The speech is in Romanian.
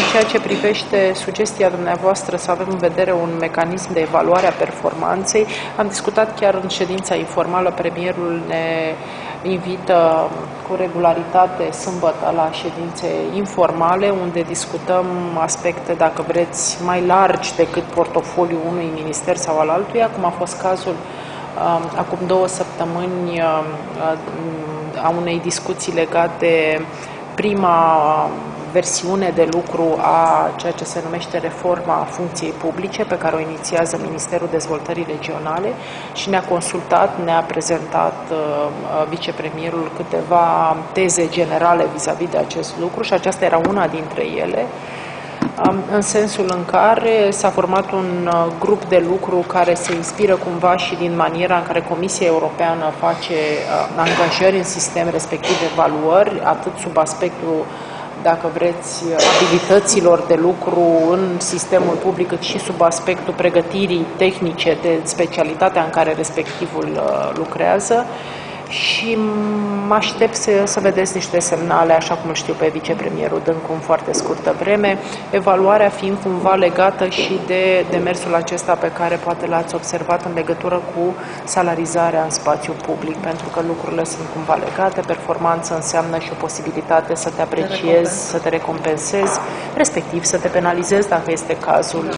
ceea ce privește sugestia dumneavoastră să avem în vedere un mecanism de evaluare a performanței, am discutat chiar în ședința informală, premierul ne invită cu regularitate sâmbătă la ședințe informale, unde discutăm aspecte, dacă vreți, mai largi decât portofoliul unui minister sau al altuia, cum a fost cazul acum 2 săptămâni a unei discuții legate prima versiune de lucru a ceea ce se numește reforma funcției publice, pe care o inițiază Ministerul Dezvoltării Regionale și ne-a consultat, ne-a prezentat vicepremierul câteva teze generale vis-a-vis de acest lucru și aceasta era una dintre ele, în sensul în care s-a format un grup de lucru care se inspiră cumva și din maniera în care Comisia Europeană face angajări în sistem, respectiv evaluări, atât sub aspectul, dacă vreți, abilităților de lucru în sistemul public, cât și sub aspectul pregătirii tehnice de specialitatea în care respectivul lucrează. Și mă aștept să vedeți niște semnale, așa cum îl știu pe vicepremierul Dâncu în foarte scurtă vreme, evaluarea fiind cumva legată și de demersul acesta pe care poate l-ați observat în legătură cu salarizarea în spațiu public, pentru că lucrurile sunt cumva legate, performanță înseamnă și o posibilitate să te apreciezi, să te recompensezi, respectiv să te penalizezi dacă este cazul.